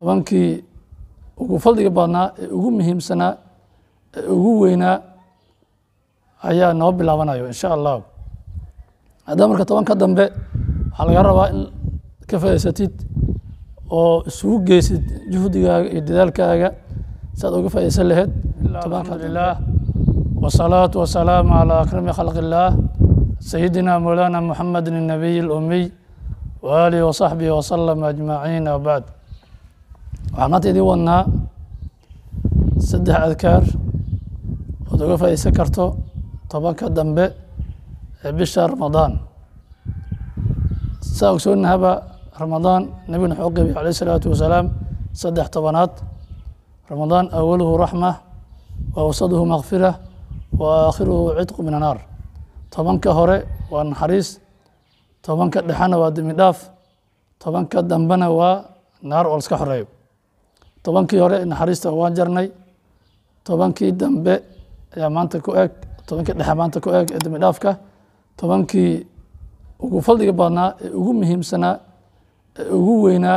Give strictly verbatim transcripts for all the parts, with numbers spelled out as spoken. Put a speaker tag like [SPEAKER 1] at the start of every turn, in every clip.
[SPEAKER 1] tobankii ugu fadliga badnaa ee ugu muhiimsanaa ee ugu weynaa ayaa noo bilaabanayo insha allah. haddaba marka tobanka dambe waxaa laga rabaa in ka faa'iidaysatid oo isugu geysid juhdigaaga iyo dadaalkaaga si aad uga faa'iidaysan lahayd. alxamdulilah wasalaatu wasalaamu calaa akrami khalqi illaah sayidina mawlaana muxamedin الnabiy اlumiy waalihi wasaxbihi wasalam ajmaciin. wabacd, waxaan maanta idiin wadnaa saddex adkaar ood uga faa'iidaysan karto tobanka dambe ee bisha ramadaan. saa ogsoonnahaba ramadaan nabiguna wuxuu u qeybiyey calayh isalaatu wasalaam saddex tobanaad. ramadaan awaluhu raxma wa awsaduhu makfira wa aakhiruhu cidqu min annaar. tobanka hore waa naxariis, tobanka dhexena waa dembi dhaaf, tobanka dambena waa naar oo laska xoreeyo. tobankii hore naxariista waan jarnay, tobankii dambe ayaa maanta ku eg, tobankii dhexe maanta ku eg ee dembi dhaafka. tobankii ugu fadliga badnaa ee ugu muhiimsanaa ee ugu weynaa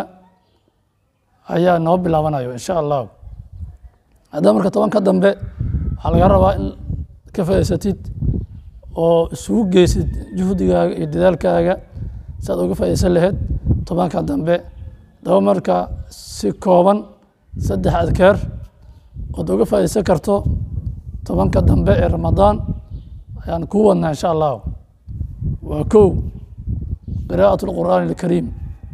[SPEAKER 1] ayaa noo bilaabanayo insha allah. haddaba marka tobanka dambe waxaa laga rabaa in ka faa'iidaysatid oo isugu geysid juhdigaaga iyo dadaalkaaga si aad uga faa'iidaysan lahayd tobanka dambe. haddaba marka si kooban saddex adkaar ood uga faa'iidaysan karto tobanka dambe ee ramadaan ayaan kuu wadnaa insha allah. waa kow, qiraa'at اlqur'aan اlkariim.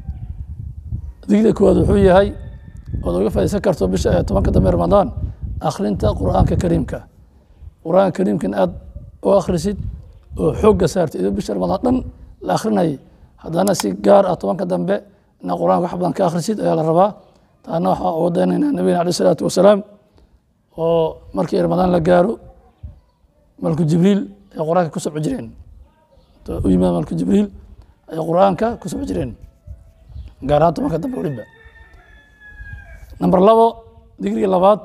[SPEAKER 1] digda koowaad wuxuu yahay ood uga faa'iidaysan karto bisha ee tobanka dambe ee ramadaan akhrinta qur'aanka kariimka. qur'aanka kariimka in aad u akhrisid oo xoogga saartid idoo bisha ramadaan dhan la akhrinayay, haddana si gaar ah tobanka dambe inaad qur'aanka wax badan ka akhrisid ayaa la rabaa. taana waxaa uga daynaynaa nabigena alayh isalaatu wasalaam oo markii ramadaan la gaaro malku jibriil ay qur'aanka ku socon jireen. u yimaad malku jibriil ay qur'aanka ku socon jireen, gaar ahaan tobanka dambe weliba. number labo, digriga labaad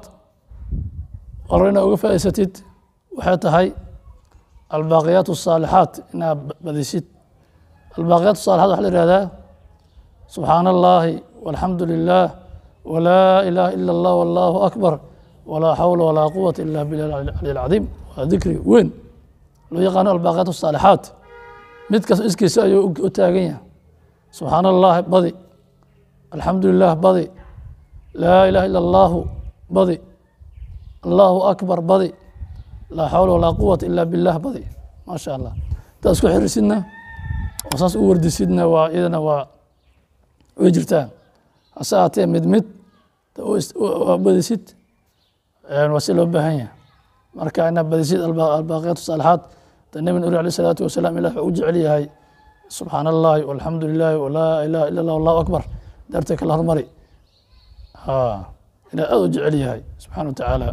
[SPEAKER 1] oo raba inaad uga faa'iidaysatid waxay tahay albaaqiyaat الصaalixaat inaad badisid. albaaqiyaat الصaalixaat waxaa la yihahdaa subxaana allahi walxamdu lilah walaa ilaha ila اllah wallahu akbar walaa xawla walaa quwata ila billahi alcali alcadiim. waa dikri weyn loo yaqaano albaaqiyaat الصaalixaat. mid kasta iskiisa ayuu u taagan yahay. subxaana allahi badi, alxamdu lilah badi, laa ilaha ila allahu badi, allahu akbar badi, laa xawla walaa quwata ila bilah badi. maa sha allah. intaad isku xirisidna oo saas u wardisidna waa iyadana waa way jirtaa. hase aatee mid mid badisid waa si loo baahan yahay. marka inaad badisid albaaqiyaat الصaalixaat ta nabigna uri alayh isalaatu wasalaam ilah wuxuu u jecel yahay subxaana allahi walxamdu lilahi walaa ilaha ila allah wallahu akbar daartay kala hormari. ilah aad u jecel yahay subxana wa tacaala.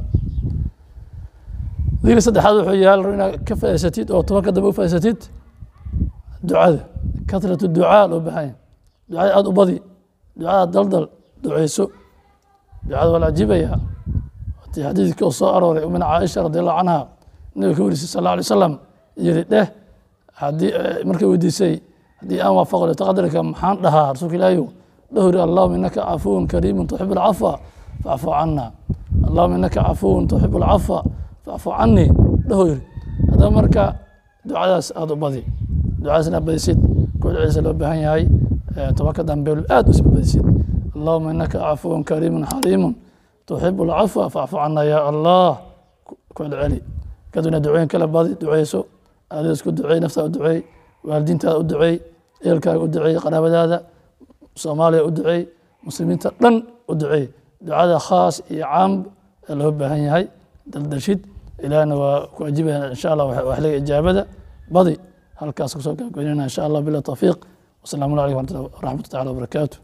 [SPEAKER 1] digri saddexaad wuxuu yahay inaad ka faa'iidaysatid oo tobanka dambe u faa'iidaysatid ducada. kasratu ducaa loo baahan yahay. ducada aad u badi, ducada daldal duceyso. ducada waa la ajiibayaa. watii xadiidkii oo soo arooray umina caaisha radi allahu canha nabiga ka warisay sal alla alay wasalam yiri dheh haddii markay weydiisay haddii aan waafaqo litaqadarka maxaan dhahaa rasuulka ilaahiyow dhahuri allahuma innaka cafuwun kariimun tuxibu alcafwa facfu cana. allahuma innaka cafuwun tuxibu alcafwa facfu canii dhaho yiri. haddaba marka ducadaas aada u badi, ducadaas inaad badisid ku celcelisa loo baahan yahay. tobanka dambe aad usba badisid. allahuma innaka cafuwun kariimun xaliimun tuxibu alcafwa facfu cana ya allah ku celceli. kadibna ducooyin kale badi duceyso. aada isku duceey, naftaada u duceey, waalidiintaada u duceey, ehelkaaga u duceey, qaraabadaada, soomaaliya u duceey, muslimiinta dhan u duceey. ducada khaas iyo caam ee loo baahan yahay daldashid. ilaahna waa ku ajibaya insha allah waxliga ijaabada badi. halkaas kusoo gabagabeynayna insha allah bila tawfiiq. wasalaamu alaykum waraxmatu taala wabarakaatu.